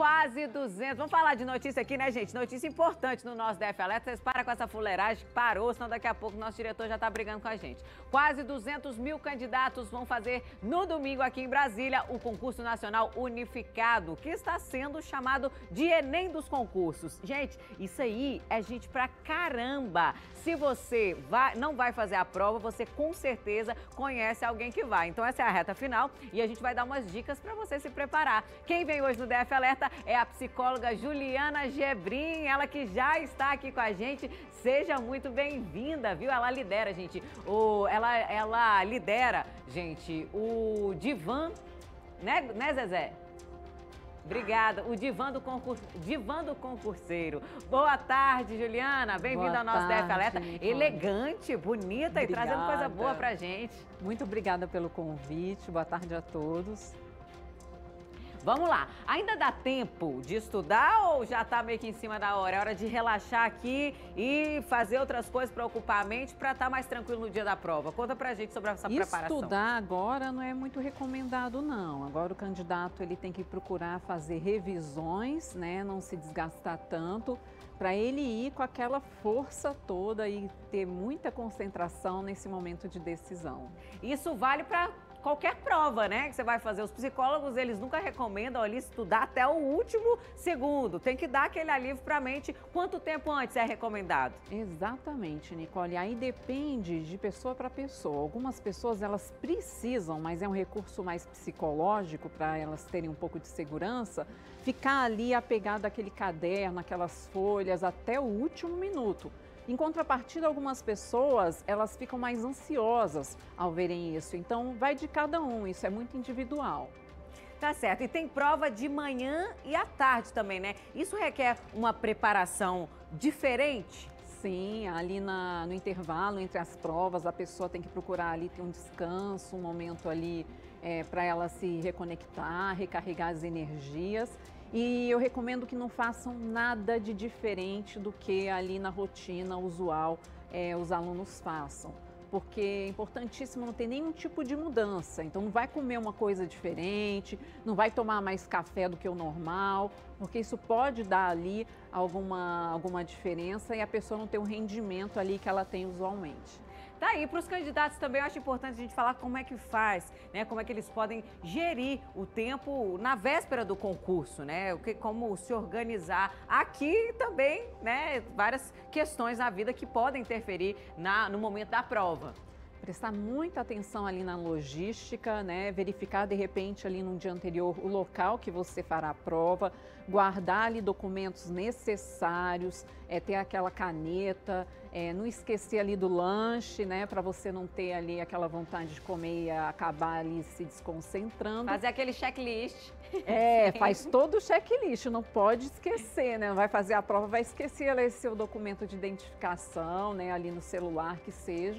Quase 200. Vamos falar de notícia aqui, né, gente? Notícia importante no nosso DF Alerta. Vocês param com essa fuleiragem, parou, senão daqui a pouco o nosso diretor já tá brigando com a gente. Quase 200 mil candidatos vão fazer no domingo aqui em Brasília o concurso nacional unificado, que está sendo chamado de Enem dos concursos. Gente, isso aí é gente pra caramba. Se você não vai fazer a prova, você com certeza conhece alguém que vai. Então essa é a reta final e a gente vai dar umas dicas para você se preparar. Quem vem hoje no DF Alerta é a psicóloga Juliana Gebrim, ela que já está aqui com a gente. Seja muito bem-vinda, viu? Ela lidera, gente, ela lidera, gente, o divã, né, Zezé? Obrigada. O divã do concurseiro. Boa tarde, Juliana. Bem-vinda ao nosso DF Alerta. Nicole. Elegante, bonita. Obrigada. E trazendo coisa boa pra gente. Muito obrigada pelo convite. Boa tarde a todos. Vamos lá. Ainda dá tempo de estudar ou já tá meio que em cima da hora? É hora de relaxar aqui e fazer outras coisas para ocupar a mente para estar mais tranquilo no dia da prova. Conta pra gente sobre essa preparação. Estudar agora não é muito recomendado, não. Agora o candidato ele tem que procurar fazer revisões, né? Não se desgastar tanto, para ele ir com aquela força toda e ter muita concentração nesse momento de decisão. Isso vale para qualquer prova, né, que você vai fazer. Os psicólogos, eles nunca recomendam ali estudar até o último segundo. Tem que dar aquele alívio para a mente. Quanto tempo antes é recomendado? Exatamente, Nicole. Aí depende de pessoa para pessoa. Algumas pessoas, elas precisam, mas é um recurso mais psicológico para elas terem um pouco de segurança, ficar ali apegado àquele caderno, aquelas folhas, até o último minuto. Em contrapartida, algumas pessoas, elas ficam mais ansiosas ao verem isso. Então, vai de cada um, isso é muito individual. Tá certo. E tem prova de manhã e à tarde também, né? Isso requer uma preparação diferente? Sim, ali no intervalo entre as provas, a pessoa tem que procurar ali ter um descanso, um momento ali para ela se reconectar, recarregar as energias. E eu recomendo que não façam nada de diferente do que ali na rotina usual os alunos façam. Porque é importantíssimo não ter nenhum tipo de mudança. Então não vai comer uma coisa diferente, não vai tomar mais café do que o normal, porque isso pode dar ali alguma diferença e a pessoa não ter o rendimento ali que ela tem usualmente. Tá aí, para os candidatos também eu acho importante a gente falar como é que faz, né? Como é que eles podem gerir o tempo na véspera do concurso, né? Como se organizar. Aqui também, né? Várias questões na vida que podem interferir no momento da prova. Prestar muita atenção ali na logística, né? Verificar de repente ali no dia anterior o local que você fará a prova, guardar ali documentos necessários, ter aquela caneta, não esquecer ali do lanche, né? Para você não ter ali aquela vontade de comer e acabar ali se desconcentrando. Fazer aquele checklist. Faz todo o checklist, não pode esquecer, né? Vai fazer a prova, vai esquecer ali seu documento de identificação, né? Ali no celular que seja.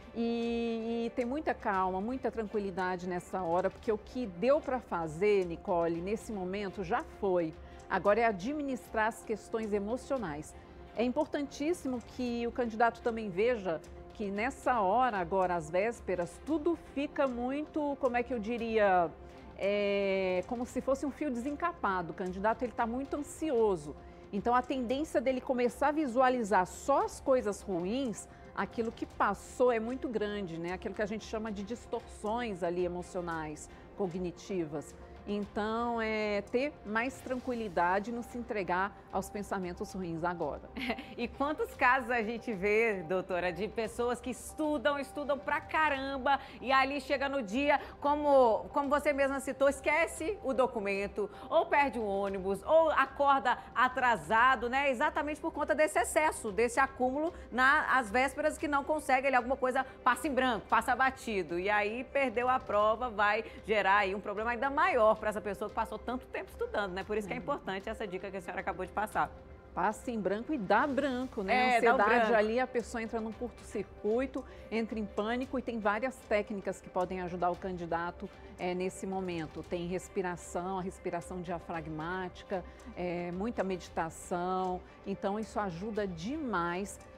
E ter muita calma, muita tranquilidade nessa hora, porque o que deu para fazer, Nicole, nesse momento já foi. Agora é administrar as questões emocionais. É importantíssimo que o candidato também veja que nessa hora, agora às vésperas, tudo fica muito, como é que eu diria, como se fosse um fio desencapado. O candidato está muito ansioso. Então a tendência dele começar a visualizar só as coisas ruins, aquilo que passou é muito grande, né? Aquilo que a gente chama de distorções ali emocionais, cognitivas. Então, ter mais tranquilidade e não se entregar aos pensamentos ruins agora. E quantos casos a gente vê, doutora, de pessoas que estudam pra caramba e ali chega no dia, como você mesma citou, esquece o documento, ou perde o ônibus, ou acorda atrasado, né? Exatamente por conta desse excesso, desse acúmulo às vésperas que não consegue, alguma coisa passa em branco, passa batido. E aí perdeu a prova, vai gerar aí um problema ainda maior para essa pessoa que passou tanto tempo estudando, né? Por isso que é importante essa dica que a senhora acabou de passar. Passa em branco e dá branco, né? A ansiedade ali, a pessoa entra num curto-circuito, entra em pânico e tem várias técnicas que podem ajudar o candidato nesse momento. Tem respiração, a respiração diafragmática, muita meditação. Então, isso ajuda demais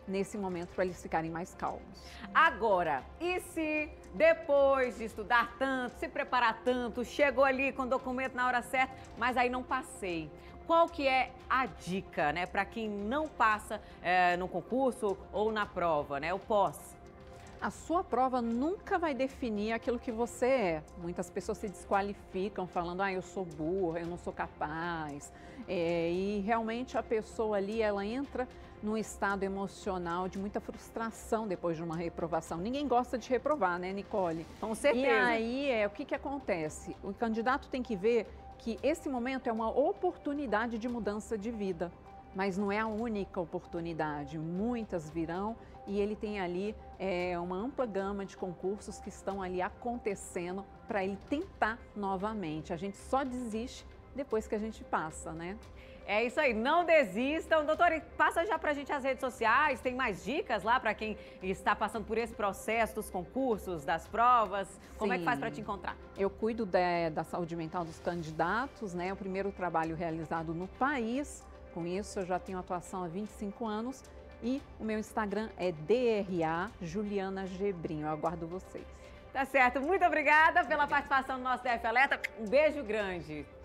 nesse momento para eles ficarem mais calmos. Agora, e se depois de estudar tanto, se preparar tanto, chegou ali com o documento na hora certa, mas aí não passei? Qual que é a dica, né, para quem não passa no concurso ou na prova, né, o pós? A sua prova nunca vai definir aquilo que você é. Muitas pessoas se desqualificam falando, eu sou burra, eu não sou capaz. E realmente a pessoa ali, ela entra num estado emocional de muita frustração depois de uma reprovação. Ninguém gosta de reprovar, né, Nicole? Com certeza. E aí, o que acontece? O candidato tem que ver que esse momento é uma oportunidade de mudança de vida. Mas não é a única oportunidade, muitas virão e ele tem ali uma ampla gama de concursos que estão ali acontecendo para ele tentar novamente. A gente só desiste depois que a gente passa, né? É isso aí, não desistam. Doutora, passa já pra gente as redes sociais, tem mais dicas lá para quem está passando por esse processo dos concursos, das provas? Como é que faz para te encontrar? Eu cuido da saúde mental dos candidatos, né? É o primeiro trabalho realizado no país. Com isso, eu já tenho atuação há 25 anos e o meu Instagram é DRA Juliana Gebrinho. Eu aguardo vocês. Tá certo, muito obrigada pela participação no nosso DF Alerta. Um beijo grande.